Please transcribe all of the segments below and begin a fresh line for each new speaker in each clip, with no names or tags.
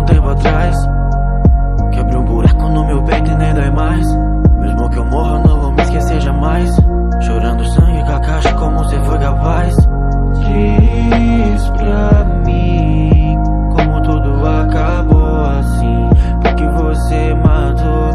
tempo atrás. Quebrei um buraco no meu peito e nem dói mais. Mesmo que eu morra, eu não vou me esquecer jamais. Chorando sangue com a caixa, como você foi capaz. Diz pra mim como tudo acabou assim, porque você matou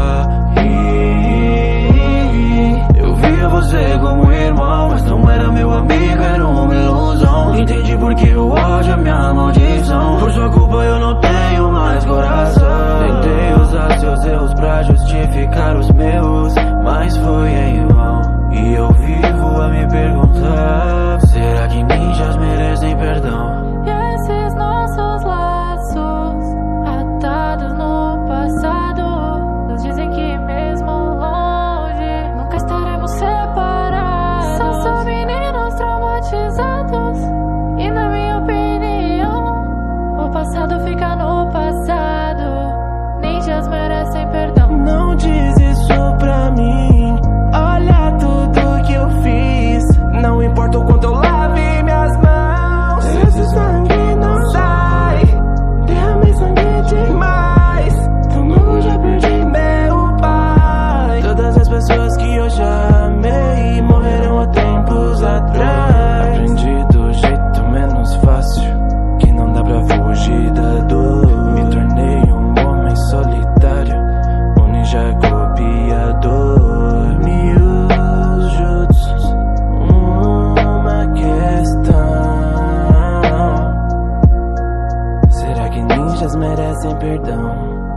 aí. Eu via você como irmão, mas não era meu amigo, era uma ilusão. Entendi porque o ódio é minha maldição. Por sua culpa eu não tenho mais coração. Tentei usar seus erros pra justificar os meus, mas foi em vão. E eu vivo a me perguntar: será que ninjas merecem perdão?
E esses nossos laços atados no passado nos dizem que mesmo longe nunca estaremos separados. São meninos traumatizados e, na minha opinião, o passado fica no passado. Ninjas merecem perdão.
Não diz isso pra mim. Olha tudo que eu fiz. Não importa o quanto eu lave minhas mãos, esse sangue não sai. Derramei sangue demais. Tão novo, já perdi meu pai. Todas as pessoas que eu já amei morreram há tempos atrás. Aprendi do jeito menos fácil, que não dá pra fugir da dor. Me tornei um homem solitário, um ninja copiador. Mil jutsus, uma questão: será que ninjas merecem perdão?